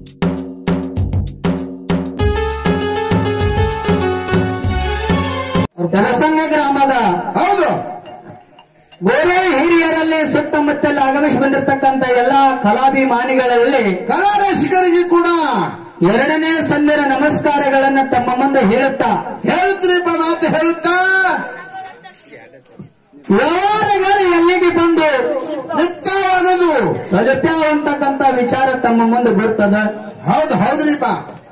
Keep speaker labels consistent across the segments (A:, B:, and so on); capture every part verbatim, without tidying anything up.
A: ಜನಸಂಘ ಗ್ರಾಮದ
B: ಹೌದು
A: ಗೋರೆ ಹಿರಿಯರಲ್ಲಿ ಸುತ್ತಮುತ್ತಲು ಆಗಮಿಸಿ ಬಂದಿರತಕ್ಕಂತ ಎಲ್ಲಾ ಕಲಾಭಿಮಾನಿಗಳಲ್ಲಿ
B: ಕಲಾ ರಸಿಕರಿಗೆ ಕೂಡ
A: ಎರಡನೇ ಸಂದಿರ ನಮಸ್ಕಾರಗಳನ್ನ ತಮ್ಮ ಮುಂದೆ ಹೇಳುತ್ತಾ
B: ಹೇಳ್ತೀರಿಪ್ಪ ಮಾತು ಹೇಳುತ್ತಾ
A: ವ್ಯವಹಾರಗಳು ಎಲ್ಲಿಗೆ ಬಂದು
B: ನಿತ್ಯವಾಗದು
A: ತಲುಪ್ಯಾವ ಅಂತಕ್ಕಂತ ವಿಚಾರ ತಮ್ಮ ಮುಂದೆ ಬರ್ತದ.
B: ಹೌದು ಹೌದ್ರಿಪ್ಪ.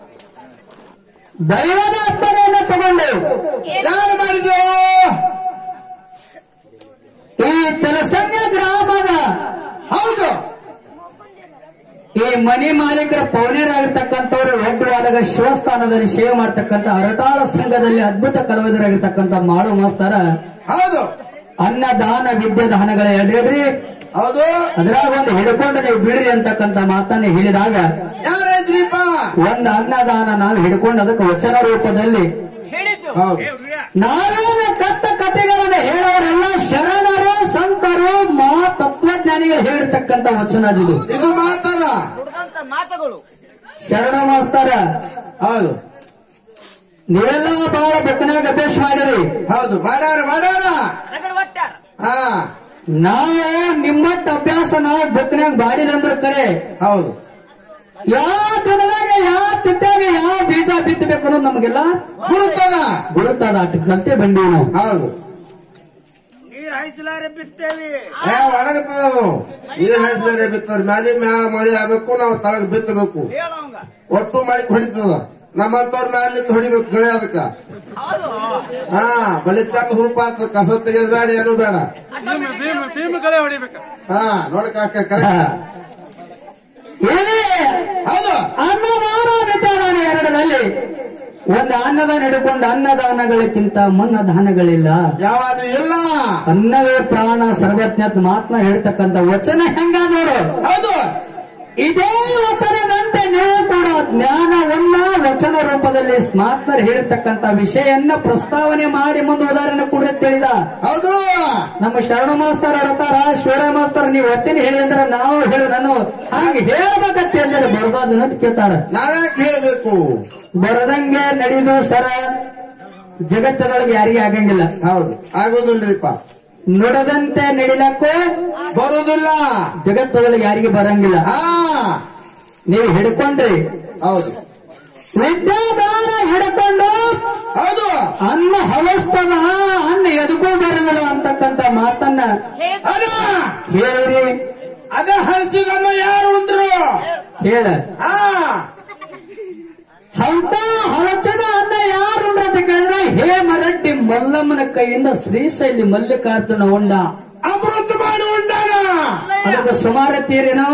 A: ದೈವದ ಅಪ್ಪನೆಯನ್ನು ತಗೊಂಡು
B: ಯಾರು ಮಾಡಿದ್ರು
A: ಈ ತಲಸಂಗ ಗ್ರಾಮದ
B: ಹೌದು
A: ಈ ಮನಿ ಮಾಲೀಕರ ಪೌನ್ಯರಾಗಿರ್ತಕ್ಕಂಥವ್ರು ಒಡ್ಡುವಾದಾಗ ಶಿವಸ್ಥಾನದಲ್ಲಿ ಸೇವೆ ಮಾಡ್ತಕ್ಕಂಥ ಹರಟಾಳ ಸಂಘದಲ್ಲಿ ಅದ್ಭುತ ಕಲಾವಿದರಾಗಿರ್ತಕ್ಕಂಥ ಮಾಡು ಮಾಸ್ತರ
B: ಹೌದು
A: ಅನ್ನದಾನ ವಿದ್ಯಾದಾನಗಳ ಎಡ್ರಿ
B: ಹೌದು
A: ಅದ್ರಾಗ ಒಂದು ಹಿಡ್ಕೊಂಡು ನೀವು ಬಿಡ್ರಿ ಅಂತಕ್ಕಂಥ ಮಾತನ್ನ ಹೇಳಿದಾಗ
B: ಯಾರೈತ್ರಿಪ್ಪ
A: ಒಂದು ಅನ್ನದಾನ ನಾವು ಹಿಡ್ಕೊಂಡು ಅದಕ್ಕೆ ವಚನ ರೂಪದಲ್ಲಿ
B: ಹೌದು
A: ನಾವೇನು ಕತ್ತ ಕಥೆಗಳನ್ನು ಹೇಳೋರೆಲ್ಲ ಶರಣರು ಸಂತರು ಮಹಾ ತತ್ವಜ್ಞಾನಿಗಳು ಹೇಳಿರ್ತಕ್ಕಂಥ ವಚನ ಇದು
B: ಇದು ಮಾತಲ್ಲ
C: ಮಾತುಗಳು
A: ಶರಣ ಮಾಸ್ತರ.
B: ಹೌದು
A: ನೀವೆಲ್ಲ ಬಹಳ ಬೆಕ್ಕನಾಗ ಅಭ್ಯಾಸ ಮಾಡಿರಿ.
B: ಹೌದು ಮಾಡ್ಯಾರ ಮಾಡ್ಯಾರ ಹಾ
A: ನಾವು ನಿಮ್ಮಟ್ಟ ಅಭ್ಯಾಸ ನಾವು ಬೆಕ್ಕನಾಗ ಬಾಡಿಲ್ಲ ಅಂದ್ರೆ ಕರೆ
B: ಹೌದು
A: ಯಾವ ದಿನದಾಗ ಯಾವ ತಿಟ್ಟಾಗ ಯಾವ ಬೀಜ ಬಿತ್ತಬೇಕು ಅನ್ನೋದು ನಮಗೆಲ್ಲ
B: ಗುರುತದ
A: ಗುರುತದ ಅಟ್ಟು ಕಲ್ತೆ ಬಂದೀವಿ ನಾವು.
B: ಹೌದು
C: ನೀರ್ ಹಾಯಿಸಲಾರೆ ಬಿತ್ತೇವಿ
B: ಏ ಒಣಗತದ ಅದು ನೀರ್ ಹಾಯಿಸ್ಲಾರೆ ಬಿತ್ತದ ಮ್ಯಾಲಿ ಮ್ಯಾಲ ಮಳೆ ಆಗ್ಬೇಕು ನಾವು ತಳಗ್ ಬಿತ್ತಬೇಕು
C: ಹೇಳವಂಗ
B: ಒಟ್ಟು ಮಳೆ ಹೊಡಿತದ ನಮ್ಮಂತವ್ರ ಮ್ಯಾಲ ಹೊಡಿಬೇಕು ಗಳೆ ಅದಕ್ಕ ಹಾ ಬಲಿ ಚಂದ ಹುರುಪ ಆಗ್ತದ ಕಸ ತೆಗೆದ ಬೇಡ ಏನು ಬೇಡ
C: ಭೀಮಗಳೇ ಹೊಡಿಬೇಕ
B: ಹಾ ನೋಡಕಾಕ ಕರೆಕ್ಟ್
A: ಏನೇ
B: ಹೌದು
A: ಅನ್ನದಾನ ವಿದ್ಯಾದಾನ ಎರಡರಲ್ಲಿ ಒಂದು ಅನ್ನದಾನ ಹಿಡ್ಕೊಂಡು ಅನ್ನದಾನಗಳಕ್ಕಿಂತ ಮನ್ನದಾನಗಳಿಲ್ಲ.
B: ಯಾವಾದು ಇಲ್ಲ
A: ಅನ್ನವೇ ಪ್ರಾಣ ಸರ್ವಜ್ಞತ್ ಮಾತನ್ನ ಹೇಳ್ತಕ್ಕಂಥ ವಚನ ಹೆಂಗಾದವರು
B: ಹೌದು
A: ಇದೇ ವಚನದಂತೆ ನೀವು ಕೂಡ ಜ್ಞಾನವನ್ನ ವಚನ ರೂಪದಲ್ಲಿ ಸ್ಮಾರ್ಟ್ನರ್ ಹೇಳಿರ್ತಕ್ಕಂಥ ವಿಷಯನ್ನ ಪ್ರಸ್ತಾವನೆ ಮಾಡಿ ಮುಂದೆ ಉದಾಹರಣೆ ಕೂಡ ತಿಳಿದ
B: ಹೌದು
A: ನಮ್ಮ ಶರಣ ಮಾಸ್ತರ್ ಇರ್ತಾರ ಶಿವರ ಮಾಸ್ತರ್ ನೀವು ವಚನ ಹೇಳಿ ಅಂದ್ರೆ ನಾವು ಹೇಳಿ ನಾನು ಹಾಗೆ ಹೇಳ್ಬೇಕಂತ ಹೇಳಿದ್ರೆ ಬರದಾದ ಅಂತ ಕೇಳ್ತಾರ.
B: ನಾವ್ಯಾಕೆ ಹೇಳಬೇಕು
A: ಬರದಂಗೆ ನಡೆಯುದು ಸರ ಜಗತ್ತದೊಳಗೆ ಯಾರಿಗೆ ಆಗಂಗಿಲ್ಲ.
B: ಹೌದು ಆಗೋದಿಲ್ರಿಪ್ಪ
A: ನುಡದಂತೆ ನಡಿಲಕ್ಕೂ
B: ಬರುದಿಲ್ಲ
A: ಜಗತ್ತದೊಳಗೆ ಯಾರಿಗೆ ಬರಂಗಿಲ್ಲ.
B: ಹಾ
A: ನೀವು ಹಿಡ್ಕೊಂಡ್ರಿ
B: ಹೌದು
A: ವಿದ್ಯಾದಾನ ಹಿಡ್ಕೊಂಡು
B: ಹೌದು
A: ಅನ್ನ ಹವಸ್ತದ ಅನ್ನ ಎದಕ್ಕೂ ಬರಲಿಲ್ಲ ಅಂತಕ್ಕಂಥ ಮಾತನ್ನ
B: ಅದ
A: ಹೇಳಿರಿ.
B: ಅದ ಹಳಸಿದನ್ನ ಯಾರು ಉಂಡ್ರು
A: ಹೇಳ
B: ಹಾ
A: ಅಂತ ಹಳಚದ ಅನ್ನ ಯಾರು ಅಂತ ಕೇಳಿದ್ರೆ ಹೇಮರೆಡ್ಡಿ ಮಲ್ಲಮ್ಮನ ಕೈಯಿಂದ ಶ್ರೀಶೈಲಿ ಮಲ್ಲಿಕಾರ್ಜುನ ಉಂಡ
B: ಅಮೃತ ಮಾಡಿ ಉಂಡಾಗ
A: ಅದಕ್ಕೆ ಸುಮಾರು ತೀರೇನು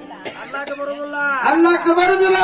B: ಅಲ್ಲಕ್ಕ ಬರುದಿಲ್ಲ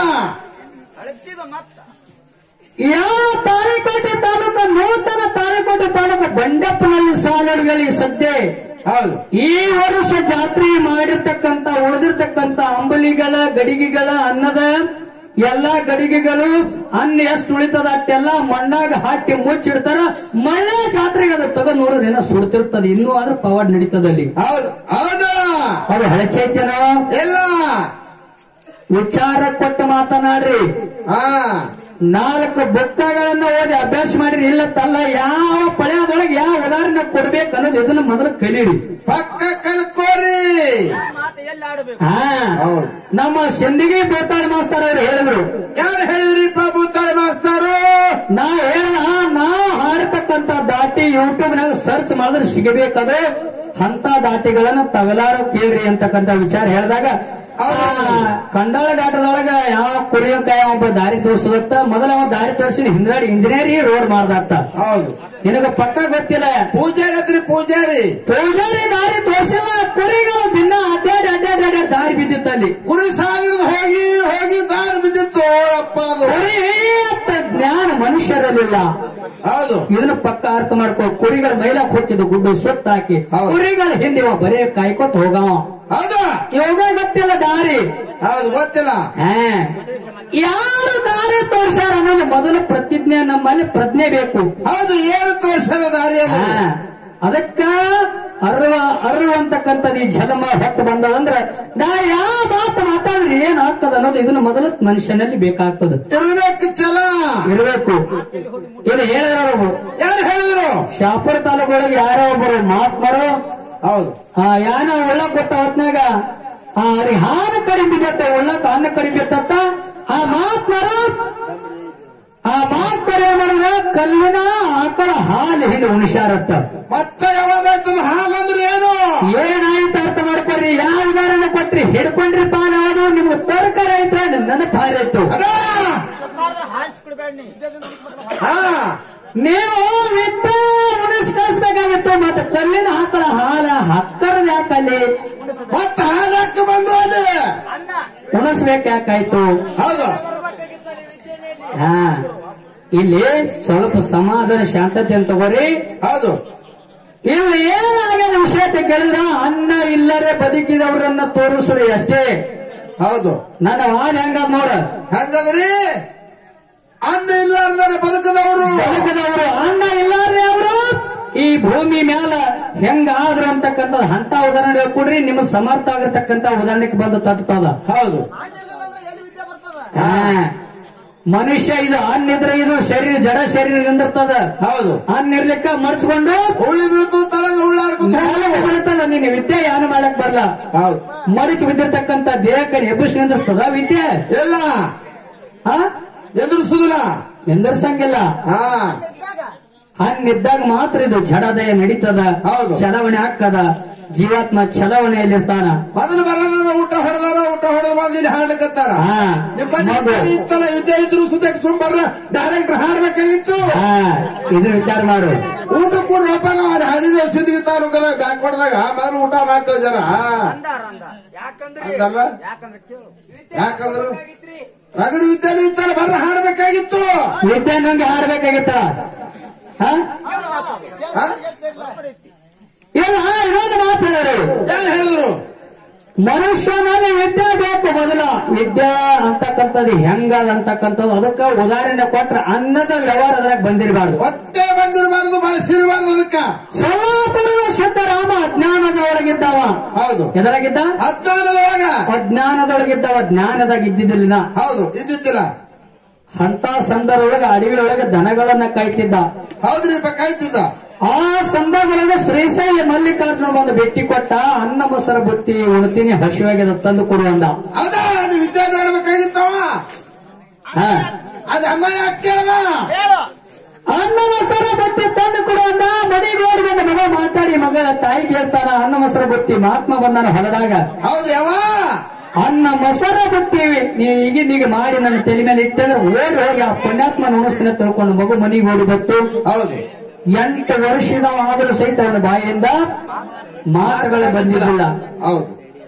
A: ಯಾವ ತಾಳಿಕೋಟೆ ತಾಲೂಕು ನೂತನ ತಾಳಿಕೋಟೆ ತಾಲೂಕು ಬಂಡಪ್ಪನಲ್ಲಿ ಸಾಲುಗಳಲ್ಲಿ ಸದ್ಯ
B: ಹೌದು
A: ಈ ವರ್ಷ ಜಾತ್ರೆ ಮಾಡಿರ್ತಕ್ಕಂಥ ಉಳಿದಿರ್ತಕ್ಕಂಥ ಅಂಬಲಿಗಳ ಗಡಿಗೆಗಳ ಅನ್ನದ ಎಲ್ಲಾ ಗಡಿಗೆಗಳು ಅನ್ನ ಎಷ್ಟು ಉಳಿತದ ಅಷ್ಟೆಲ್ಲ ಮಣ್ಣಾಗ ಹಾಕಿ ಮುಚ್ಚಿಡ್ತಾರ. ಮಳೆ ಜಾತ್ರೆಗೆ ಅದು ತಗೊಂಡ್ ನೋಡಿದ್ರೆ ಏನೋ ಸುಡ್ತಿರ್ತದೆ. ಇನ್ನೂ ಆದ್ರೂ ಪವಾಡ್ ನಡೀತದಲ್ಲಿ.
B: ಹೌದು ಹೌದು
A: ಅದು ಹಳಚೈತೇನೋ
B: ಇಲ್ಲ
A: ವಿಚಾರ ಕೊಟ್ಟು ಮಾತನಾಡ್ರಿ.
B: ಹಾ
A: ನಾಲ್ಕು ಬುಕ್ಕಗಳನ್ನ ಓದಿ ಅಭ್ಯಾಸ ಮಾಡಿರಿ. ಇಲ್ಲತ್ತಲ್ಲ ಯಾವ ಪಳೆಯದೊಳಗೆ ಯಾವ ಉದಾಹರಣೆ ಕೊಡ್ಬೇಕು ಅನ್ನೋದು ಇದನ್ನ ಮೊದಲು ಕಲೀರಿ.
B: ಪಕ್ಕ ಕಲ್ಕೋರಿ
C: ಮಾತು ಎಲ್ಲಿ ಆಡಬೇಕು
A: ಹಾ
B: ಹೌದು
A: ನಮ್ಮ ಸಿಂದಗಿ ಬೇತಾಳಿ ಮಾಸ್ತರ್ ಅವರು ಹೇಳಿದ್ರು.
B: ಯಾರು ಹೇಳಿದ್ರಿಪ್ಪ ಬೂತಾಳಿ ಮಾಸ್ತರು
A: ನಾ ಹೇಳ್ದ ನಾ ಹಾಡ್ತಕ್ಕಂತ ದಾಟಿ ಯೂಟ್ಯೂಬ್ ನಾಗ ಸರ್ಚ್ ಮಾಡಿದ್ರೆ ಸಿಗಬೇಕಾದ್ರೆ ಅಂತ ದಾಟಿಗಳನ್ನ ತಾವೆಲ್ಲಾರು ಕೇಳ್ರಿ ಅಂತಕ್ಕಂಥ ವಿಚಾರ ಹೇಳಿದಾಗ ಕಂಡಾಳ ಘಾಟದೊಳಗ ಯಾವ ಕುರಿಯಕಾಯ ಒಬ್ಬ ದಾರಿ ತೋರಿಸದತ್ತ ಮೊದಲ ಅವ ದಾರಿ ತೋರಿಸಿ ಹಿಂದ್ರಾಡಿ ಇಂಜಿನಿಯರಿಂಗ್ ರೋಡ್ ಮಾಡ್ದತ್ತ.
B: ಹೌದು
A: ನಿನಗ ಪಕ್ಕ ಗೊತ್ತಿಲ್ಲ
B: ಪೂಜಾರಿ ಅದ್ರಿ ಪೂಜಾರಿ
A: ಪೂಜಾರಿ ದಾರಿ ತೋರಿಸಿಲ್ಲ. ಕುರಿಗಳು ದಿನ ಅಡ್ಡಾಡಿ ಅಡ್ಡಾಡಿ ಅಡ್ಡಾಡಿ ದಾರಿ ಬಿದ್ದಿತ್ತಲ್ಲಿ.
B: ಕುರಿ ಸಾಲಿಡ್ದು ಹೋಗಿ ಹೋಗಿ ದಾರಿ ಬಿದ್ದಿತ್ತು ಅಪ್ಪ ಅದು
A: ಕುರಿ ಅಂತ ಜ್ಞಾನ ಮನುಷ್ಯರಲ್ಲಿಲ್ಲ.
B: ಹೌದು
A: ಇದನ್ನ ಪಕ್ಕ ಅರ್ಥ ಮಾಡ್ಕೋ. ಕುರಿಗಳ ಮೈಲಾಕ್ ಹೋಗ್ತಿದ್ದು ಗುಡ್ಡು ಸುತ್ತ ಹಾಕಿ
B: ಹೌದು.
A: ಕುರಿಗಳ ಹಿಂದೆ ಇವ ಬರೇ ಕಾಯ್ಕೋತ ಹೋಗವ.
B: ಹೌದು
A: ಇವಾಗ ಗೊತ್ತಿಲ್ಲ ದಾರಿ.
B: ಹೌದು ಗೊತ್ತಿಲ್ಲ
A: ಹಾ ಯಾರು ದಾರಿ ತೋರ್ಸಾರ ಅನ್ನೋದು ಮೊದಲು ಪ್ರತಿಜ್ಞೆ. ನಮ್ಮಲ್ಲಿ ಪ್ರಜ್ಞೆ ಬೇಕು.
B: ಹೌದು ಏನು ತೋರ್ಸದ ದಾರಿಯನ್ನು
A: ಹಾ ಅದಕ್ಕ ಅರ್ವ ಅರ್ವ ಅಂತಕ್ಕಂಥದ್ದು ಈ ಜನ್ಮ ಹೊತ್ತು ಬಂದದಂದ್ರ ನಾ ಯಾವ ಮಾತು ಮಾತಾಡಿದ್ರೆ ಏನ್ ಆಗ್ತದ ಅನ್ನೋದು ಇದನ್ನ ಮೊದಲು ಮನುಷ್ಯನಲ್ಲಿ ಬೇಕಾಗ್ತದೆ.
B: ಇರ್ಬೇಕು ಛಲ
A: ಇರಬೇಕು. ಇದು ಹೇಳಿದ್ರು
B: ಯಾರು ಹೇಳಿದ್ರು?
A: ಶಾಪುರ ತಾಲೂಕೊಳಗೆ ಯಾರೋ ಒಬ್ಬರು ಮಹಾತ್ಮರು
B: ಹೌದು
A: ಆ ಯಾನ ಒಳ್ಳ ಕೊಟ್ಟ ಹೊತ್ನಾಗ ಆ ಹಾಲು ಕಡಿಮೆ ಬಿದ್ದತ್ತ ಒಳ್ಳಕ ಅನ್ನ ಕಡಿಮೆ ಬಿತ್ತತ್ತ ಆ ಮಹಾತ್ಮರು ಆ ಮಹಾತ್ಮರು ಏನ್ ಮಾಡಿದ್ರ ಕಲ್ಲಿನ ಆಕಳ ಹಾಲು ಹಿಂದೆ ಉಣಿಸ್ಯಾರತ್ತ.
B: ಮತ್ತೆ ಯಾವಾಗಾಯ್ತದ ಹಾಲು ಅಂದ್ರೆ ಏನು
A: ಏನಾಯ್ತು ಅರ್ಥ ಮಾಡ್ಕೊಡ್ರಿ. ಯಾವ ಉದಾಹರಣೆ ಕೊಟ್ರಿ ಹಿಡ್ಕೊಂಡ್ರಿ ಪಾಲ ಯಾವುದು ನಿಮ್ಗೆ ತರಕಾರಿ ಆಯ್ತು ನನ್ನ ಭಾರಿ ಆಯ್ತು.
B: ಹಾ
A: ನೀವು ವಿತ್ತ ಉಣಿಸ್ ಕಳಿಸ್ಬೇಕಾಗಿತ್ತು. ಮತ್ತೆ ಕಲ್ಲಿನ ಆಕಳ ಹಾಲ ಹಕ್ಕರದ ಯಾಕಲ್ಲಿ
B: ಮತ್ತೆ ಹಾಲು ಹಾಕಿ ಬಂದು ಅಲ್ಲಿ
A: ಉಣಿಸ್ಬೇಕು ಯಾಕಾಯ್ತು?
B: ಹೌದು
A: ಹಾ ಇಲ್ಲಿ ಸ್ವಲ್ಪ ಸಮಾಧಾನ ಶಾಂತತೆ ಅಂತ ತಗೋರಿ.
B: ಹೌದು
A: ಇಲ್ಲಿ ಏನಾಗ್ಯದ ವಿಷಯ ಕೇಳಿದ್ರ ಅನ್ನ ಇಲ್ಲರೆ ಬದುಕಿದವರನ್ನ ತೋರಿಸ್ರಿ ಅಷ್ಟೇ.
B: ಹೌದು
A: ನನ್ನ ವಾದ ಹೆಂಗ ನೋಡ
B: ಹಂಗದ್ರಿ ಅನ್ನ ಇಲ್ಲ ಅಂದರೆ ಬದುಕದವರು
A: ಬದುಕಿದವರು ಅನ್ನ ಇಲ್ಲಾರ್ದೆ ಅವರು ಈ ಭೂಮಿ ಮ್ಯಾಲ ಹೆಂಗ ಆದ್ರು ಅಂತಕ್ಕಂಥದ್ದು ಅಂತ ಉದಾಹರಣೆ ಕೊಡ್ರಿ. ನಿಮ್ಗೆ ಸಮರ್ಥ ಆಗಿರ್ತಕ್ಕಂಥ ಉದಾಹರಣೆಗೆ ಬಂದು ತಟ್ಟುತ್ತದ.
B: ಹೌದು
A: ಹಾ ಮನುಷ್ಯ ಇದು ಅನ್ನ ಇದ್ರೆ ಇದು ಶರೀರ ಜಡ ಶರೀರ ನಿಂದಿರ್ತದ.
B: ಹೌದು
A: ಅನ್ನ ಇರ್ಲಿಕ್ಕ ಮರ್ಚ್ಕೊಂಡು
B: ಉಳಿ ಬೀಳ್ತು ತಳಗ ಉಳ್ಳಾಡ್ಕೊತ
A: ಬೀಳ್ತದ. ನಿನ್ನ ವಿದ್ಯೆ ಏನು ಮಾಡಕ್ ಬರಲ್ಲ.
B: ಹೌದು
A: ಮಡಿಚು ಬಿದ್ದಿರ್ತಕ್ಕಂಥ ದೇಹಕ್ಕೆ ಎಬ್ಬಿಸಿ ನಿಂದಿಸ್ತದ ವಿದ್ಯೆ
B: ಎಲ್ಲ
A: ಹಾ
B: ಎದುರಿಸುದಿಲ್ಲ
A: ನಿಂದಿರ್ಸಂಗಿಲ್ಲ.
B: ಹಾ
A: ಹಂಗಿದ್ದಾಗ ಮಾತ್ರ ಇದು ಜಡದಯ ನಡೀತದ.
B: ಹೌದು.
A: ಚಲಾವಣೆ ಆಗ್ತದ. ಜೀವಾತ್ಮ ಚಲಾವಣೆಯಲ್ಲಿರ್ತಾನ.
B: ಮೊದಲು ಬರೋಣ ಊಟ ಹೊಡೆದಾರ ಊಟ ಹೊಡೆದ ಬಂದು ಇಲ್ಲಿ ಹಾಡ್ಲಿಕ್ಕತ್ತಾರ.
A: ಹಾ
B: ನಿಮ್ ಬಂದಿ ಇತ್ತಲ್ಲ ವಿದ್ಯೆ ಇದ್ರು ಸುದ್ದಕ್ಕೆ ಸುಂಬರ್ರ ಡೈರೆಕ್ಟ್ ಹಾಡ್ಬೇಕಾಗಿತ್ತು.
A: ಹಾ ಇದ್ರ ವಿಚಾರ ಮಾಡು.
B: ಊಟ ಕೂಡ ರೊಪ್ಪ ನಾವು ಅದು ಹಾಡಿದ ಸಿದ್ದಿಗೆ ತಾಲೂಕದ ಬ್ಯಾಂಕ್ ಕೊಡದಾಗ ಮೊದಲು ಊಟ ಮಾಡ್ತೇವೆ ಜರ ಅಂದಲ್ಲ. ಯಾಕಂದ್ರು ರಗಡು ವಿದ್ಯಾಲಯ ಇತ್ತಲ್ಲ ಬರ್ರ ಹಾಡ್ಬೇಕಾಗಿತ್ತು.
A: ವಿದ್ಯೆ ನಂಗೆ ಹಾಡ್ಬೇಕಾಗಿತ್ತ. ಹಾ ಇಲ್ಲ ಇನ್ನೊಂದು ಮಾತು ಹೇಳಿದ್ರು.
B: ಏನ್ ಹೇಳಿದ್ರು?
A: ಮನುಷ್ಯನಲ್ಲಿ ವಿದ್ಯೆ ಬೇಕು. ಮೊದಲ ವಿದ್ಯೆ ಅಂತಕ್ಕಂಥದ್ದು ಹೆಂಗದ ಅಂತಕ್ಕಂಥದ್ದು ಅದಕ್ಕೆ ಉದಾಹರಣೆ ಕೊಟ್ರೆ ಅನ್ನದ ವ್ಯವಹಾರ ಅದ್ರಾಗ ಬಂದಿರಬಾರ್ದು.
B: ಹೊಟ್ಟೆ ಬಂದಿರಬಾರ್ದು ಬಳಸಿರಬಾರ್ದು. ಅದಕ್ಕ
A: ಸೋಲಾಪುರದ ಶುದ್ಧರಾಮ ಅಜ್ಞಾನದೊಳಗಿದ್ದವ.
B: ಹೌದು
A: ಎದರಾಗಿದ್ದ?
B: ಅಜ್ಞಾನದೊಳಗ
A: ಅಜ್ಞಾನದೊಳಗಿದ್ದವ. ಜ್ಞಾನದಾಗ ಇದ್ದಿದ್ದಿಲ್ಲ.
B: ಹೌದು ಇದ್ದಿದ್ದಿಲ್ಲ.
A: ಅಂತ ಸಂದರ್ಭದೊಳಗೆ ಅಡವಿ ಒಳಗೆ ದನಗಳನ್ನ ಕಾಯ್ತಿದ್ದ.
B: ಹೌದ್ರಿಪ್ಪ ಕಾಯ್ತಿದ್ದ.
A: ಆ ಸಂದರ್ಭದೊಳಗೆ ಶ್ರೀಶೈಲ ಮಲ್ಲಿಕಾರ್ಜುನ ಬಂದು ಭೇಟಿ ಕೊಟ್ಟ. ಅನ್ನ ಮೊಸರ ಬುತ್ತಿ ಉಣ್ತೀನಿ ಹಸಿವಾಗ್ಯದ ತಂದು ಕೊಡು ಅಂದ.
B: ಅದ ನೀವು ವಿದ್ಯೆ ನೋಡ್ಬೇಕಾಗಿತ್ತವ.
A: ಹಾ
B: ಅದ ಅಮ್ಮ ಯಾಕೆ ಕೇಳದ?
A: ಅನ್ನ ಮೊಸರ ಬುತ್ತಿ ತಂದು ಕೊಡು ಅಂದ. ಮನೆಗೆ ಓಡಿ ಬಂದ ಮಗ ಮಾತಾಡಿ ಮಗ ತಾಯಿಗೆ ಹೇಳ್ತಾನ ಅನ್ನ ಮೊಸರ ಬುತ್ತಿ. ಮಹಾತ್ಮ ಬಂದಾನ ಹೊಲದಾಗ.
B: ಹೌದು ಯಾವ
A: ಅನ್ನ ಮೊಸರ ಬುತ್ತೀವಿ ನೀ ಈಗಿಂದೀಗ ಮಾಡಿ ನನ್ನ ತಲೆ ಮೇಲೆ ಇಟ್ಟರೆ ಓಡಿ ಹೋಗಿ ಆ ಪುಣ್ಯಾತ್ಮ ನೋಡಿಸ್ತೀನಿ ತಿಳ್ಕೊಂಡು ಮಗು ಮನೆಗೆ ಓಡಿ ಬತ್ತು.
B: ಹೌದು
A: ಎಂಟು ವರ್ಷದ ಆದರೂ ಸಹಿತ ಅವನ ಬಾಯಿಯಿಂದ ಮಾತುಗಳು ಬಂದಿರಲಿಲ್ಲ.
B: ಹೌದು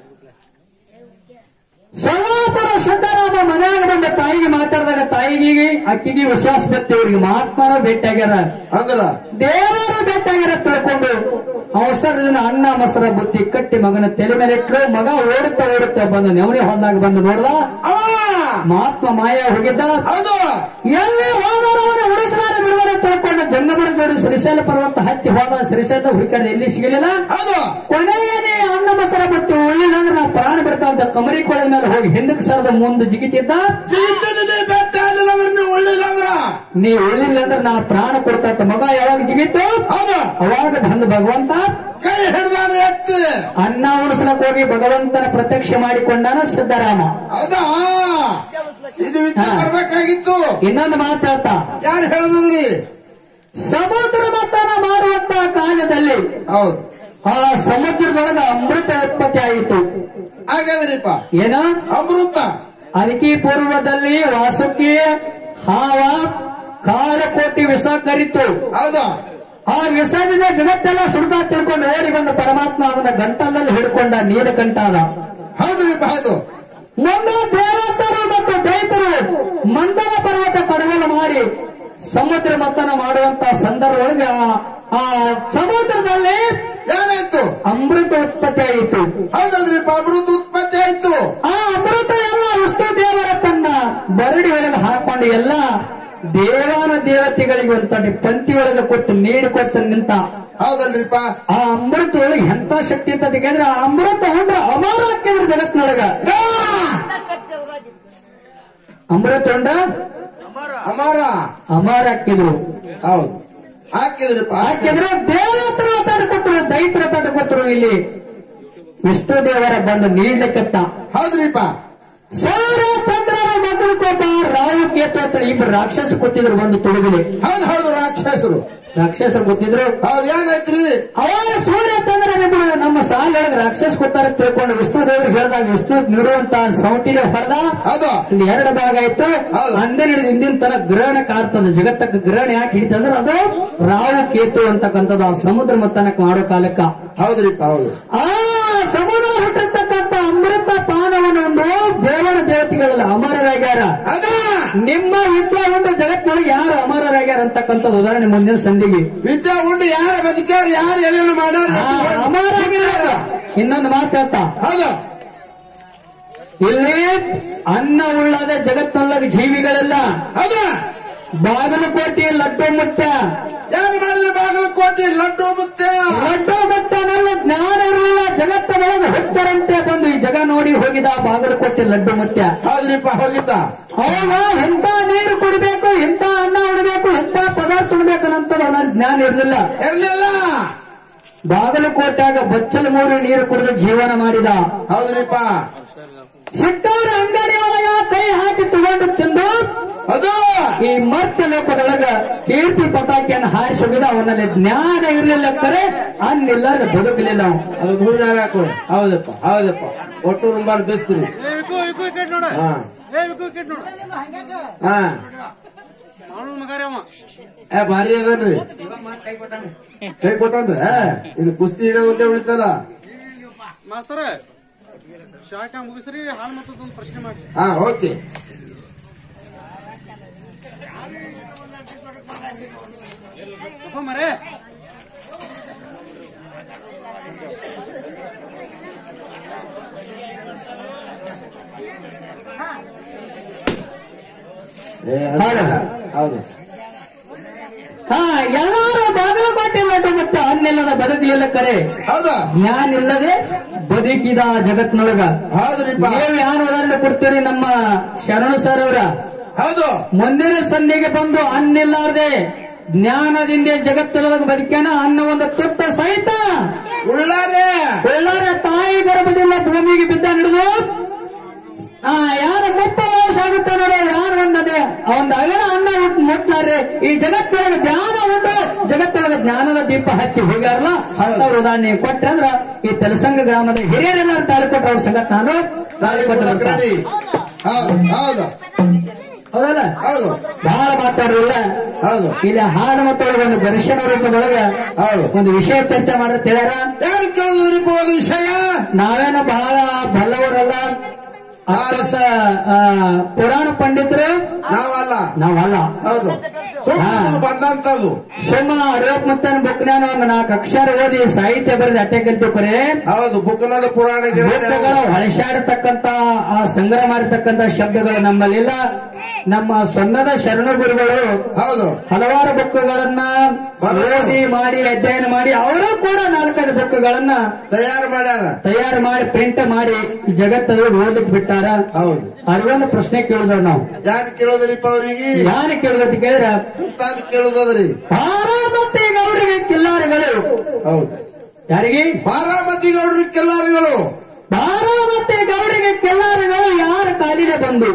A: ಸೋಲಾಪುರ ಶುದ್ಧರಾಮ ಮನೆಯಾಗ ಬಂದ ತಾಯಿಗೆ ಮಾತಾಡಿದಾಗ ತಾಯಿಗೆ ಅಕ್ಕಿಗೆ ವಿಶ್ವಾಸ ಬತ್ತೆ. ಇವ್ರಿಗೆ ಮಹಾತ್ಮನ ಭೇಟಿಯಾಗ್ಯಾರ
B: ಅಂದ್ರ
A: ದೇವರು ಭೇಟಿಯಾಗ್ಯಾರ ತಿಳ್ಕೊಂಡು ಅವಸರದಿಂದ ಅನ್ನ ಮೊಸರ ಬುತ್ತಿ ಕಟ್ಟಿ ಮಗನ ತಲೆ ಮೇಲೆ ಇಟ್ಟರು. ಮಗ ಓಡುತ್ತಾ ಓಡುತ್ತಾ ಬಂದು ನೆವಣಿ ಹೊಲದಾಗ ಬಂದು ನೋಡ್ದ. ಮಹಾತ್ಮ ಮಾಯ ಹೋಗಿದ್ದ.
B: ಹೌದು
A: ಎಲ್ಲಿ ಹೋದವರವರ ಉಳಿಸಲಾರ ಬಿಡುವರ ತಿಳ್ಕೊಂಡು ಜಂಗಮರ ಜೋಡಿ ಶ್ರೀಶೈಲ ಪರ್ವತ ಹತ್ತಿ ಹೋದ. ಶ್ರೀಶೈಲ ಹುಡುಕಾಡಿದ ಎಲ್ಲಿ ಸಿಗಲಿಲ್ಲ.
B: ಹೌದು
A: ಕೊನೆಯೇ ಅನ್ನ ಮೊಸರ ಬುತ್ತಿ ಉಳ್ಳಿಲ್ಲ ಅಂದ್ರೆ ನಾವು ಪ್ರಾಣ ಬಿಡ್ತಾ ಅಂತ ಕಮರಿ ಕೊಳದ ಮೇಲೆ ಹೋಗಿ ಹಿಂದಕ್ಕೆ ಸರದ ಮುಂದೆ ಜಿಗಿತಿದ್ದ.
B: ಒಳ್ಳಿಲ್ಲ ಅಂದ್ರ
A: ನೀ ಉಳ್ಳಿಲ್ಲ ಅಂದ್ರೆ ನಾವು ಪ್ರಾಣ ಕೊಡ್ತಾ ಇದ್ದ. ಮಗ ಯಾವಾಗ ಜಿಗಿತ್ತು
B: ಹೌದು
A: ಅವಾಗ ಬಂದು ಭಗವಂತ
B: ಕೈ ಹಿಡ್ದಾನ ಎತ್ತಿ
A: ಅನ್ನ ಉಣಿಸ್ಲಕ್ ಹೋಗಿ ಭಗವಂತನ ಪ್ರತ್ಯಕ್ಷ ಮಾಡಿಕೊಂಡಾನ ಸಿದ್ದರಾಮ.
B: ಹೌದಾ ಇದು ವಿದ್ಯೆ ಬರ್ಬೇಕಾಗಿತ್ತು.
A: ಇನ್ನೊಂದು ಮಾತಾಡ್ತಾ
B: ಯಾರು ಹೇಳಿದ್ರಿ?
A: ಸಮುದ್ರ ಮತನ ಮಾಡುವಂತ ಕಾಲದಲ್ಲಿ
B: ಹೌದು
A: ಆ ಸಮುದ್ರದೊಳಗ ಅಮೃತ ಉತ್ಪತ್ತಿ ಆಯಿತು.
B: ಹಾಗಾದ್ರಿಪ್ಪ
A: ಏನ
B: ಅಮೃತ
A: ಅದಕ್ಕೆ ಪೂರ್ವದಲ್ಲಿ ವಾಸುಕಿ ಹಾವ ಕಾಲಕೋಟಿ ವಿಷ ಕರಿತು.
B: ಹೌದು
A: ಆ ವಿಷದಿಂದ ಜಗತ್ತೆಲ್ಲ ಸುಡ್ತಾ ತಿಳ್ಕೊಂಡು ಓಡಿ ಬಂದ ಪರಮಾತ್ಮ ಅವನ ಗಂಟಲಲ್ಲಿ ಹಿಡ್ಕೊಂಡ ನೀಲಕಂಠಾದ.
B: ಹೌದ್ರಿಪ್ಪ ಹೌದು
A: ಮುಂದೆ ದೇವತರು ಮತ್ತು ದೈತರು ಮಂದರ ಪರ್ವತ ಕಡಗಲು ಮಾಡಿ ಸಮುದ್ರ ಮತನ ಮಾಡುವಂತ ಸಂದರ್ಭದೊಳಗೆ ಆ ಸಮುದ್ರದಲ್ಲಿ
B: ಏನಾಯ್ತು?
A: ಅಮೃತ ಉತ್ಪತ್ತಿ ಆಯಿತು.
B: ಹೌದಲ್ರಿಪ್ಪ ಅಮೃತ ಉತ್ಪತ್ತಿ ಆಯ್ತು.
A: ಆ ಅಮೃತ ಎಲ್ಲ ವಿಷ್ಣು ದೇವರ ತನ್ನ ಬರಡಿ ಒಳಗೆ ಹಾಕೊಂಡು ಎಲ್ಲ ದೇವಾನ ದೇವತೆಗಳಿಗೆ ಒಂದು ತಡಿ ಪಂಕ್ತಿ ಒಳಗೆ ಕೊಟ್ಟು ನೀಡಿ ಕೊಟ್ಟು ನಿಂತ
B: ಹೌದಲ್ರಿಪ್ಪ
A: ಆ ಅಮೃತ ಒಳಗೆ ಎಂತ ಶಕ್ತಿ ಅಂತ ಯಾಕಂದ್ರೆ ಆ ಅಮೃತ ಹೊಂಡ್ರ ಅಮರ ಹಾಕಿದ್ರು ಜಗತ್ನೊಳಗ ಅಮೃತ ಹೊಂಡ
B: ಅಮಾರ
A: ಅಮರ ಹಾಕಿದ್ರು
B: ಹೌದು ಹಾಕಿದ್ರಿಪ್ಪ
A: ಹಾಕಿದ್ರು ದೇವತರ ತಂದು ಕೊಟ್ಟರು ದೈತರ ತಂದು ಕೊಟ್ಟರು ಇಲ್ಲಿ ವಿಷ್ಣು ದೇವರ ಬಂದು ನೀಡ್ಲಿಕ್ಕತ್ತ
B: ಹೌದ್ರಿಪ್ಪ
A: ಸೌರ ಚಂದ್ರನ ಮಗನಕ್ಕೊಬ್ಬ ರಾಹು ಕೇತು ಅಂತ ಇಬ್ರು ರಾಕ್ಷಸ ಕೂತಿದ್ರು ಬಂದು ತುಳುಗಲಿ
B: ಹೌದು ಹೌದು ರಾಕ್ಷಸರು
A: ರಾಕ್ಷಸರು ಕೂತಿದ್ರು
B: ಹೌದು ಏನಾಯ್ತ್ರಿ
A: ಅವಾಗ ಸೂರ್ಯ ಚಂದ್ರನಿಬ್ರು ನಮ್ಮ ಸಾಲೊಳಗೆ ರಾಕ್ಷಸ ಕೊಟ್ಟಾರ ತಿಳ್ಕೊಂಡು ವಿಷ್ಣು ದೇವ್ರಿಗೆ ಹೇಳಿದಾಗ ವಿಷ್ಣು ನೀಡುವಂತ ಸೌಟಿಲೆ ಹೊಡೆದ
B: ಹೌದು
A: ಅಲ್ಲಿ ಎರಡು ಭಾಗ ಆಯ್ತು
B: ಹೌದು.
A: ಅಂದೇ ನಡೆದ ಹಿಂದಿನ ತರ ಗ್ರಹಣ ಕಾಡ್ತದ ಜಗತ್ತಕ್ಕೆ ಗ್ರಹಣ ಯಾಕೆ ಹಿಡಿತಂದ್ರೆ ಅದು ರಾಹು ಕೇತು ಅಂತಕ್ಕಂಥದ್ದು ಆ ಸಮುದ್ರ ಮತ್ತನಕ್ ಮಾಡೋ ಕಾಲಕ್ಕ
B: ಹೌದ್ರಿಪ್ಪ ಹೌದು
A: ಆ ಸಮುದ್ರ ಹುಟ್ಟಿರ್ತಕ್ಕಂಥ ಅಮೃತ ಪಾನವನ್ನು ಒಂದು ದೇವರ ದೇವತೆಗಳೆಲ್ಲ ಅಮರರಾಗ್ಯಾರ
B: ಅದ
A: ನಿಮ್ಮ ವಿದ್ಯಾ ಒಂದು ಜಗತ್ತಿನೊಳಗೆ ಯಾರು ಅಮರರಾಗ್ಯಾರ ಅಂತಕ್ಕಂಥದ್ದು ಉದಾಹರಣೆ ಮುಂದಿನ ಸಂಧಿಗೆ
B: ವಿದ್ಯಾ ಉಂಡು ಯಾರ ಬದುಕ್ಯಾರ ಯಾರು ಏನೇನು ಮಾಡ್ಯಾರ
A: ಅಮರಾಗಿರ ಇನ್ನೊಂದು ಮಾತು ಹೇಳ್ತಾ
B: ಹೌದು
A: ಇಲ್ಲಿ ಅನ್ನ ಉಳ್ಳದ ಜಗತ್ತಿನೊಳಗೆ ಜೀವಿಗಳೆಲ್ಲ
B: ಹೌದು
A: ಬಾಗಲಕೋಟೆ ಲಡ್ಡು ಮುಟ್ಟ
B: ಯಾರು ಮಾಡಿದ್ರೆ ಬಾಗಲಕೋಟೆ ಲಡ್ಡು ಮುತ್ತೆ
A: ಲಡ್ಡು ಮುಟ್ಟನಲ್ಲಿ ಜ್ಞಾನ ಇರಲಿಲ್ಲ ಜಗತ್ತಿನೊಳಗೆ ಹುಚ್ಚರಂತೆ ಬಂದು ಈ ಜಗ ನೋಡಿ ಹೋಗಿದ ಬಾಗಲಕೋಟೆ ಲಡ್ಡು ಮುತ್ಯ
B: ಹೌದ್ರಿಪ್ಪ ಹೋಗಿದ್ದ
A: ಅವಾಗ ಎಂತ ನೀರು ಕುಡಿಬೇಕು ಎಂತ ಅನ್ನ ಉಡಬೇಕು ಎಂತ ಪದಾರ್ಥ ಉಡ್ಬೇಕು ಅಂತ ಅವನ ಜ್ಞಾನ ಇರಲಿಲ್ಲ
B: ಇರ್ಲಿಲ್ಲ
A: ಬಾಗಲಕೋಟೆಯಾಗ ಬಚ್ಚಲ ಮೂರು ನೀರು ಕುಡಿದು ಜೀವನ ಮಾಡಿದ
B: ಹೌದ್ರಿಪ್ಪ
A: ಸಿಟ್ಟವ್ರ ಅಂಗಡಿ ಒಳಗ ಕೈ ಹಾಕಿ ತಗೊಂಡು ತಿಂದು
B: ಅದು
A: ಈ ಮರ್ತ ಲೋಕದೊಳಗ ಕೀರ್ತಿ ಪತಾಕಿಯನ್ನು ಹಾರಿಸಿ ಹೋಗಿದ ಅವನಲ್ಲಿ ಜ್ಞಾನ ಇರಲಿಲ್ಲ ಕರೆ ಅನ್ನಿಲ್ಲಾರ್ದ ಬದುಕಲಿಲ್ಲ ಅವ
B: ಅದು ಗುರುನಾರ ಹಾಕೊಳ್ಳಿ ಹೌದಪ್ಪ ಹೌದಪ್ಪ ಒಟ್ಟು ರುಂಬಾರ್ ಬೆಸ್ತೀವಿ
C: ಏ ವಿಕು ವಿಕು ವಿಕೆಟ್ ನೋಡ
B: ಹಾ
C: ಏ ವಿಕು ವಿಕೆಟ್ ನೋಡ
B: ಹಾ
C: ಅವನು ಮಗಾರಿ ಅವ
B: ಏ ಭಾರಿ ಅದನ್ರಿ ಕೈ ಕೊಟ್ಟನ್ರಿ ಇದು ಕುಸ್ತಿ ಹಿಡಿಯೋ ಒಂದೇ ಉಳಿತಲ್ಲ
C: ಮಾಸ್ತರ ಶಾರ್ಟ್ ಮುಗಿಸ್ರಿ ಹಾಲ್ ಮತ್ತೊಂದು ಪ್ರಶ್ನೆ ಮಾಡಿ
B: ಹಾ ಓಕೆ
C: ಅಪ್ಪ ಮರೆ
B: ಏ ಅಲ್ಲ. ಹೌದು
A: ಹಾ ಎಲ್ಲಾರು ಬಾಗಲಕೋಟೆ ಲಡ್ಡು ಮತ್ತೆ ಅನ್ನಿಲ್ಲದ ಬದುಕಲಿಲ್ಲ ಕರೆ
B: ಹೌದಾ
A: ಜ್ಞಾನ ಇಲ್ಲದೆ ಬದುಕಿದ ಜಗತ್ನೊಳಗ
B: ಹೌದ್ರಿಪ್ಪ
A: ನೀವು ಯಾರು ಉದಾಹರಣೆ ಕೊಡ್ತೀರಿ ನಮ್ಮ ಶರಣು ಸರ್ ಅವರ
B: ಹೌದು
A: ಮುಂದಿನ ಸಂಧಿಗೆ ಬಂದು ಅನ್ನಿಲ್ಲಾರ್ದೆ ಜ್ಞಾನದಿಂದ ಜಗತ್ತಿನೊಳಗೆ ಬದುಕ್ಯಾನ ಅನ್ನ ಒಂದು ತುತ್ತ ಸಹಿತ
B: ಉಳ್ಳಾರೆ
A: ಒಳ್ಳಾರ ತಾಯಿ ಗರ್ಭದಿಂದ ಭೂಮಿಗೆ ಬಿದ್ದ ಹಿಡಿದು ಆ ಯಾರ ಮುಪ್ಪ ವಯಸ್ಸು ಆಗುತ್ತೆ ನೋಡೋ ಯಾರು ಒಂದದೆ ಒಂದು ಅಗಲ ಅನ್ನ ಮುಟ್ಲಾರ್ರೆ ಈ ಜಗತ್ತಿನೊಳಗೆ ಜ್ಞಾನ ಉಂಟು ಜಗತ್ತಿನೊಳಗೆ ಜ್ಞಾನದ ದೀಪ ಹಚ್ಚಿ ಹೋಗ್ಯಾರಲ್ಲ ಅಂತವ್ರ ಉದಾಹರಣೆ ಕೊಟ್ರೆ ಅಂದ್ರ ಈ ತೆಲಸಂಗ ಗ್ರಾಮದ ಹಿರಿಯರೆಲ್ಲ ತಾಳಿ ಕೊಟ್ರ ಅವ್ರ ಸಂಗತ ನಾನು ತಾಳಿ ಕೊಟ್ಟ
B: ರೆಡಿ ಹೌದು ಹೌದು
A: ಹೌದಲ್ಲ
B: ಹೌದು
A: ಬಹಳ ಮಾತಾಡೋದಿಲ್ಲ
B: ಹೌದು
A: ಇಲ್ಲಿ ಹಾಡು ಮತ್ತೊಳಗೆ ಒಂದು ದರ್ಶನ ರೂಪದೊಳಗ
B: ಹೌದು
A: ಒಂದು ವಿಷಯ ಚರ್ಚೆ ಮಾಡ್ರ ಹೇಳ್ಯಾರ
B: ಯಾರು ಕೇಳಿದ್ರಿಪ್ಪ ಒಂದು ವಿಷಯ
A: ನಾವೇನು ಬಹಳ ಬಲ್ಲವರಲ್ಲ ಅಕ್ಕಸ ಪುರಾಣ ಪಂಡಿತರು
B: ನಾವಲ್ಲ
A: ನಾವಲ್ಲ
B: ಹೌದು ಸುಮ್ಮನೆ ಬಂದಂತದ್ದು
A: ಸುಮ್ಮ ಅರವತ್ ಮತ್ತನ ಬುಕ್ನಾನ ಒಂದು ನಾಲ್ಕು ಅಕ್ಷರ ಓದಿ ಸಾಹಿತ್ಯ ಬರೆದು ಅಟ್ಟೆ ಕಲ್ತು ಕರೆ
B: ಹೌದು ಬುಕ್ನದ ಪುರಾಣ
A: ಬುಕ್ಗಳ ಹೊಳಸಾಡತಕ್ಕಂತ ಆ ಸಂಗ್ರಹ ಮಾಡಿರ್ತಕ್ಕಂತ ಶಬ್ದಗಳು ನಮ್ಮಲ್ಲಿಲ್ಲ ನಮ್ಮ ಸೊನ್ನದ ಶರಣ ಗುರುಗಳು
B: ಹೌದು
A: ಹಲವಾರು ಬುಕ್ಗಳನ್ನ ಓದಿ ಮಾಡಿ ಅಧ್ಯಯನ ಮಾಡಿ ಅವರು ಕೂಡ ನಾಲ್ಕೈದು ಬುಕ್ಗಳನ್ನ
B: ತಯಾರು ಮಾಡ್ಯಾರ
A: ತಯಾರು ಮಾಡಿ ಪ್ರಿಂಟ್ ಮಾಡಿ ಈ ಜಗತ್ತಲ್ಲಿ ಓದಲಿಕ್ಕೆ ಬಿಟ್ಟಾರ
B: ಹೌದು
A: ಅರ್ವೊಂದು ಪ್ರಶ್ನೆ ಕೇಳಿದವ್ ನಾವು
B: ಯಾರು ಕೇಳೋದ್ರಿಪ್ಪ ಅವ್ರಿಗೆ
A: ಯಾರು ಕೇಳಿದ ಕೇಳಿದ್ರ
B: ಅಂತಾದ್ ಕೇಳುದದ್ರಿ
A: ಬಾರಾಮತಿ ಗೌರಿಗೆ ಕಿಲ್ಲಾರಿಗಳು
B: ಹೌದು
A: ಯಾರಿಗೆ
B: ಬಾರಾಮತಿ ಗೌಡ್ರಿ ಕೆಲ್ಲಾರಿಗಳು
A: ಬಾರಾಮತಿ ಗೌರಿಗೆ ಕಿಲ್ಲಾರಿಗಳು ಯಾರ ಕಾಲಿಗೆ ಬಂದು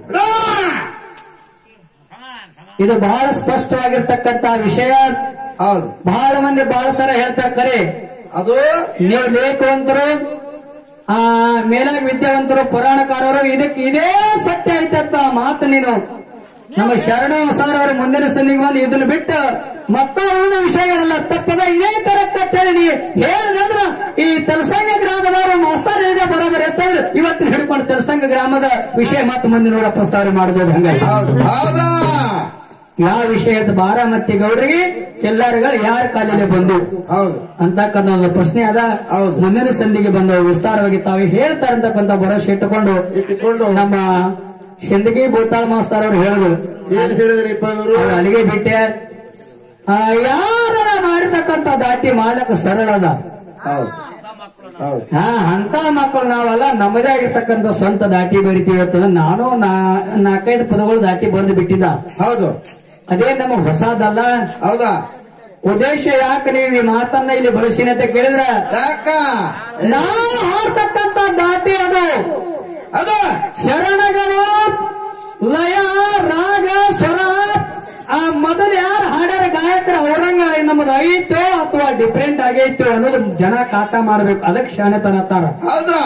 A: ಇದು ಬಹಳ ಸ್ಪಷ್ಟವಾಗಿರ್ತಕ್ಕಂತ ವಿಷಯ
B: ಹೌದು
A: ಬಹಳ ಮಂದಿ ಬಹಳ ತರ ಹೇಳ್ತಾರೆ ಕರೆ
B: ಅದು
A: ನೀವು ಲೇಖವಂತರು ಆ ಮೇಲಾಗಿ ವಿದ್ಯಾವಂತರು ಪುರಾಣಕಾರರು ಇದಕ್ಕೆ ಇದೇ ಸತ್ಯ ಐತಂತ ಮಾತು ನೀನು ನಮ್ಮ ಶರಣ ಸರ್ ಅವರು ಮುಂದಿನ ಸಂದಿಗೆ ಬಂದು ಇದನ್ನು ಬಿಟ್ಟು ಮತ್ತ ಉಳಿದ ವಿಷಯಗಳೆಲ್ಲ ತಪ್ಪದ ಇದೇ ಕರೆಕ್ಟ್ ಅಂತ ಹೇಳಿ ನೀವು ಹೇಳಿದ್ರ ಈ ತಲಸಂಗ ಗ್ರಾಮದವರು ಮಾಸ್ತರ್ ಹೇಳಿದೆ ಬರೋಬರಿ ಅಂತಂದ್ರೆ ಇವತ್ತಿನ ಹಿಡ್ಕೊಂಡು ತಲಸಂಗ ಗ್ರಾಮದ ವಿಷಯ ಮತ್ತೆ ಮುಂದೆ ನೋಡ ಪ್ರಸ್ತಾವನೆ ಮಾಡೋದು ಹಂಗಾಗಿ
B: ಹೌದು ಹೌದಾ
A: ಯಾವ ವಿಷಯ ಅಂತ ಬಾರಾಮತಿ ಗೌಡರಿಗೆ ಕೆಲ್ಲಾರಿಗಳು ಯಾರ ಕಾಲಲ್ಲಿ ಬಂದು
B: ಹೌದು
A: ಅಂತಕ್ಕಂಥ ಒಂದು ಪ್ರಶ್ನೆ ಅದ
B: ಹೌದು.
A: ಮುಂದಿನ ಸಂಧಿಗೆ ಬಂದು ವಿಸ್ತಾರವಾಗಿ ತಾವು ಹೇಳ್ತಾರೆ ಅಂತಕ್ಕಂಥ ಭರವಸೆ ಇಟ್ಟುಕೊಂಡು
B: ಇಟ್ಟುಕೊಂಡು
A: ನಮ್ಮ ಸಿಂದಗಿ ಭೂತಾಳ ಮಾಸ್ತರ್ ಅವ್ರು ಹೇಳಿದ್ರು
B: ಏನ್ ಹೇಳಿದ್ರಿಪ್ಪ ಇವರು
A: ಅದು ಅಲ್ಲಿಗೆ ಬಿಟ್ಟೆ ಆ, ಯಾರ ಮಾಡಿರ್ತಕ್ಕಂತ ದಾಟಿ ಮಾಡ್ಲಕ್ಕ ಸರಳ ಅದ
B: ಹೌದು ಹೌದು
A: ಹಾ ಅಂತ ಮಕ್ಕಳು ನಾವಲ್ಲ ನಮ್ಮದೇ ಆಗಿರ್ತಕ್ಕಂಥ ಸ್ವಂತ ದಾಟಿ ಬರಿತೀವಿ ಅಂತಂದ್ರೆ ನಾನು ನಾ- ನಾಲ್ಕೈದು ಪದಗಳು ದಾಟಿ ಬರೆದು ಬಿಟ್ಟಿದ್ದ
B: ಹೌದು
A: ಅದೇ ನಮಗ್ ಹೊಸದಲ್ಲ.
B: ಹೌದಾ
A: ಉದ್ದೇಶ ಯಾಕೆ ನೀವು ಈ ಮಾತನ್ನ ಇಲ್ಲಿ ಬಳಸಿನ ಅಂತ ಕೇಳಿದ್ರ
B: ಯಾಕ
A: ನಾವು ಹಾಡ್ತಕ್ಕಂಥ ದಾಟಿ ಅದು
B: ಅದು
A: ಶರಣಗಳು ಲಯ ರಾಗ ಸ್ವರ ಆ ಮೊದಲು ಯಾರು ಹಾಡ್ಯಾರ ಗಾಯಕರ ಅವರಂಗ ನಮ್ಮದು ಐತೋ ಅಥವಾ ಡಿಫ್ರೆಂಟ್ ಆಗೈತೋ ಅನ್ನೋದು ಜನ ಕಾಟ ಮಾಡ್ಬೇಕು. ಅದಕ್ಕೆ ಶಾಣೆತನ ಅಂತಾರ.
B: ಹೌದಾ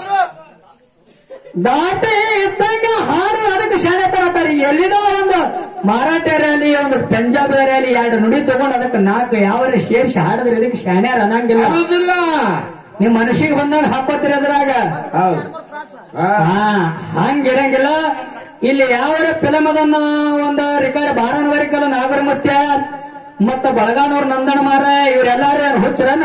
A: ದಾಟಿ ಇದ್ದಂಗ ಹಾಡು ಅದಕ್ಕೆ ಶಾಣೆತನ ಅಂತಾರೆ. ಎಲ್ಲಿದೋ ಒಂದು ಮರಾಠ ರ್ಯಾಲಿ ಒಂದು ಪಂಜಾಬ್ ರ್ಯಾಲಿ ಎರಡು ನುಡಿ ತಗೊಂಡು ಅದಕ್ಕೆ ನಾಲ್ಕು ಯಾವ ಸೇರಿಸಿ ಹಾಡಿದ್ರೆ ಇದಕ್ಕೆ ಶಾಣ್ಯಾರ ಅನ್ನಂಗಿಲ್ಲ.
B: ಅನ್ನೋದಿಲ್ಲ
A: ನಿಮ್ ಮನಸ್ಸಿಗೆ ಬಂದಾಗ ಹಾಕೋತೀರಿ ಅದ್ರಾಗ.
B: ಹೌದು ಹಾ
A: ಹಾ ಹಂಗಿರಂಗಿಲ್ಲ. ಇಲ್ಲಿ ಯಾವ ಫಿಲಮ್ ಅದನ್ನ ಒಂದು ರಿಕಾರ್ಡ್ ಬಾರಣವರಿಕಲ್ಲ ನಾಗರಮತ್ಯ ಮತ್ತ ಬಳಗಾನವ್ರ ನಂದಣ ಮಾರ ಇವರೆಲ್ಲಾರು ಹುಚ್ಚರನ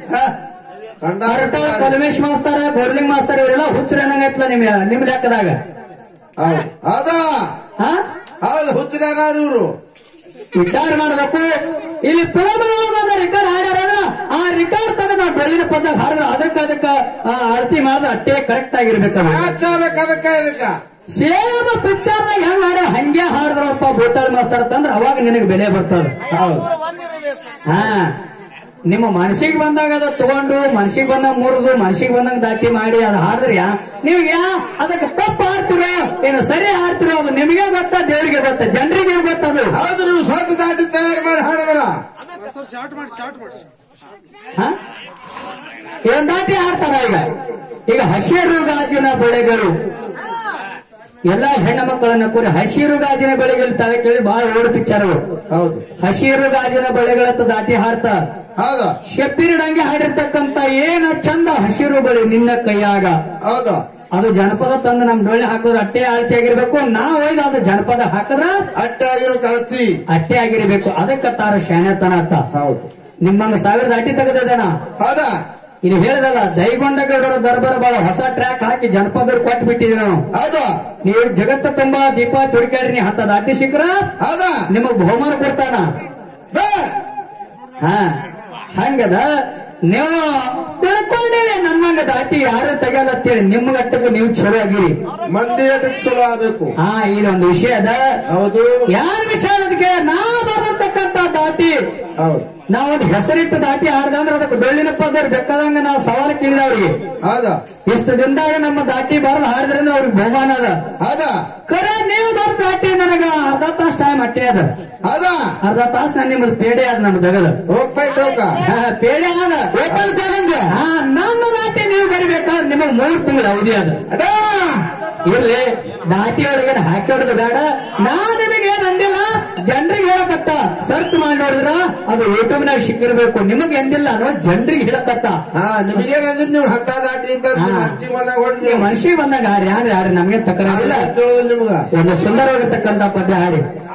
B: ಕಂಡ
A: ಕಲ್ಮೇಶ್ ಮಾಸ್ತರ ಗೋರ್ಲಿಂಗ್ ಮಾಸ್ತರ್ ಇವರೆಲ್ಲ ಹುಚ್ಚರನಂಗೈತ್ಲ ನಿಮ್ ನಿಮ್ ಲೆಕ್ಕದಾಗ.
B: ಹೌದು ಹೌದಾ
A: ಹಾ
B: ಹೌದು ಹುಚ್ಚಿದಾರ ಇವರು
A: ವಿಚಾರ ಮಾಡ್ಬೇಕು. ಇಲ್ಲಿ ಫಿಲಮ್ ಒಂದು ರಿಕಾರ್ಡ್ ಹಾಡ್ಯಾರ ಆ ರಿಕಾರ್ಡ್ ತಗದ ಬೆಳ್ಳಿನ ಪದ ಹಾಡಿದ್ರೆ ಅದಕ್ಕ ಅದಕ್ಕ ಅಳತಿ ಮಾಡಿದ್ರೆ ಅಟ್ಟೆ ಕರೆಕ್ಟ್ ಆಗಿರ್ಬೇಕು.
B: ಅದಕ್ಕ ಇದಕ್ಕ
A: ಸೇಮ ಪಿಕ್ಚರ್ ಹೆಂಗ್ ಹಾಡ ಹಂಗೆ ಹಾಡಿದ್ರಪ್ಪ ಭೂತಾಳ ಮಾಸ್ತರ್ ಅಂತಂದ್ರ ಅವಾಗ ನಿನಗೆ ಬೆಲೆ ಬರ್ತದ.
B: ಹೌದು
A: ಹಾ ನಿಮ್ಮ ಮನಸ್ಸಿಗೆ ಬಂದಾಗ ಅದು ತಗೊಂಡು ಮನಸ್ಸಿಗೆ ಬಂದಾಗ ಮುರಿದು ಮನಸ್ಸಿಗೆ ಬಂದಂಗ ದಾಟಿ ಮಾಡಿ ಅದು ಹಾಡಿದ್ರೆ ನಿಮ್ಗೆ ಯಾ ಅದಕ್ಕೆ ತಪ್ಪು ಹಾಡ್ತಿರೋ ಏನು ಸರಿ ಹಾಡ್ತಿರೋ ಅದು ನಿಮಗೆ ಗೊತ್ತ ದೇವರಿಗೆ ಗೊತ್ತ ಜನರಿಗೆ ಗೊತ್ತದು.
B: ಹೌದು ನೀವು ಸ್ವಂತ ದಾಟಿ ತಯಾರು ಮಾಡಿ ಹಾಡಿದ್ರ
C: ಮಾಸ್ತರ್ ಶಾರ್ಟ್ ಮಾಡಿ ಶಾರ್ಟ್ ಮಾಡಿ
A: ಹಾ ಏನ್ ದಾಟಿ ಹಾಡ್ತಾರ ಈಗ ಈಗ ಹಸಿರು ಗಾಜಿನ ಬೆಳೆಗಳು ಎಲ್ಲಾ ಹೆಣ್ಣು ಮಕ್ಕಳನ್ನ ಕೂಡಿ ಹಸಿರು ಗಾಜಿನ ಬೆಳೆಗಳು ತಾವೆ ಕೇಳಿ ಬಹಳ ಓಡ್ ಪಿಕ್ಚರ್ಗಳು.
B: ಹೌದು
A: ಹಸಿರು ಗಾಜಿನ ಬೆಳೆಗಳತ್ತ ದಾಟಿ ಹಾಡ್ತಾ
B: ಹೌದು
A: ಶಬ್ಬಿರಡಂಗೆ ಹಾಡಿರ್ತಕ್ಕಂತ ಏನ ಚಂದ ಹಸಿರು ಬಳಿ ನಿನ್ನ ಕೈಯಾಗ
B: ಹೌದು
A: ಅದು ಜನಪದ ತಂದು ನಮ್ ಡೊಳ್ಳೆ ಹಾಕಿದ್ರೆ ಅಟ್ಟೆ ಆಳ್ತಿ ಆಗಿರ್ಬೇಕು. ನಾವು ಒಯ್ದು ಅದು ಜನಪದ ಹಾಕಿದ್ರ
B: ಅಟ್ಟೆ ಆಗಿರೋ ಕಳತಿ
A: ಅಟ್ಟೆ ಆಗಿರ್ಬೇಕು. ಅದಕ್ಕೆ ತಾರ ಶಾಣೆತನ ಅಂತ.
B: ಹೌದು
A: ನಿಮ್ಮಂಗ ಸಾವಿರದ ಅಟ್ಟಿ ತೆಗೆದನ
B: ಹೌದಾ
A: ಇಲ್ಲಿ ಹೇಳಿದಲ್ಲ ದೈಗೊಂಡಗೌಡರ ದರ್ಬಾರ ಬಾಳ ಹೊಸ ಟ್ರ್ಯಾಕ್ ಹಾಕಿ ಜನಪದರು ಕೊಟ್ಟು ಬಿಟ್ಟಿದ್ವಿ ನಾವು.
B: ಹೌದು
A: ನೀವು ಜಗತ್ತ ತುಂಬಾ ದೀಪ ಚುಡಿಕಾಡ್ರಿ ನೀ ಹತ್ತದ ಅಡ್ಡಿ ಸಿಕ್ಕ್ರ
B: ಹೌದಾ
A: ನಿಮಗ್ ಬಹುಮಾನ ಕೊಡ್ತಾನ.
B: ಬೇ.
A: ಹಾ ಹಂಗದ ನೀವು ತಿಳ್ಕೊಂಡೇವೆ ನನ್ನಂಗ ದಾಟಿ ಯಾರು ತೆಗೆಯಲತ್ತೇಳಿ ನಿಮ್ಗಟ್ಟಕ್ಕೆ ನೀವು ಚಲೋ ಆಗಿರಿ.
B: ಮಂದಿ ಎಟಕ್ ಚಲೋ ಆಗ್ಬೇಕು.
A: ಹಾ ಇಲ್ಲಿ ಒಂದು ವಿಷಯ ಅದ.
B: ಹೌದು
A: ಯಾರ ವಿಷಯ ಅದಕ್ಕೆ ನಾ ಬರತಕ್ಕಂತ ದಾಟಿ
B: ಹೌದು
A: ನಾವೊಂದು ಹೆಸರಿಟ್ಟು ದಾಟಿ ಆಡ್ದಂದ್ರೆ ಅದಕ್ಕೆ ಬೆಳ್ಳಿನ ಪದವ್ರು ಬೇಕಾದಂಗ ನಾವು ಸವಾಲು ಕೇಳಿದವ್ರಿಗೆ
B: ಹೌದಾ
A: ಇಷ್ಟು ದಿನದಾಗ ನಮ್ಮ ದಾಟಿ ಬರಲು ಹಾಡಿದ್ರಿಂದ ಅವ್ರಿಗೆ ಬಹುಮಾನ ಅದ.
B: ಹೌದಾ
A: ಖರೆ ನೀವು ಬರ್ ದಾಟಿ ನನಗ ಅರ್ಧ ತಾಸು ಟೈಮ್ ಅಟ್ಟೆ ಅದ.
B: ಹೌದಾ
A: ಅರ್ಧ ತಾಸು ನಾನು ನಿಮ್ಮದು ಪೇಡೆ ಅದ ನಮ್ ಜಗದ
B: ಹೋಗ್ಬೈ ಟೋಕ
A: ಹಾ, ಪೇಡೆ ಅದ ಓಪನ್ ಚಾಲೆಂಜ್. ಹಾ ನನ್ನ ದಾಟಿ ನೀವು ಬರಿಬೇಕಾದ್ರೆ ನಿಮಗ್ ಮೂರು ತಿಂಗಳು ಅವಧಿ ಅದ.
B: ಅಡಾ
A: ಇರ್ಲಿ ದಾಟಿ ಒಳಗೆ ಹಾಕಿ ಹೊಡೆದು ಬೇಡ. ನಾ ನಿಮಗೆ ಏನ್ ಅಂದಿಲ್ಲ ಜನರಿಗೆ ಹೇಳಕತ್ತ ಸರ್ಚ್ ಮಾಡಿ ನೋಡಿದ್ರ ಅದು ಯೂಟ್ಯೂಬ್ ನಾಗ ಸಿಕ್ಕಿರ್ಬೇಕು. ನಿಮಗೆ ಎಂದಿಲ್ಲ ಅನ್ನೋ ಜನರಿಗೆ ಹೇಳಕತ್ತ.
B: ಹಾ ನಿಮಗೇನಂದ್ರೆ ನೀವು ಹತ್ತ ದಾಟಿ ಅಂತ
A: ಹಾ.
B: ಹತ್ತಿ ಬಂದಾಗ ಹೊಡಿ
A: ನೀವು ಮನುಷ್ಯ ಬಂದಾಗ ಯಾರು ಯಾರು ಯಾರು ನಮಗೆ ತಕರಾರಿಲ್ಲ.
B: ನಿಮ್ಗ
A: ಒಂದು ಸುಂದರವಾಗಿರ್ತಕ್ಕಂಥ ಪದ್ಯ ಹಾಡಿ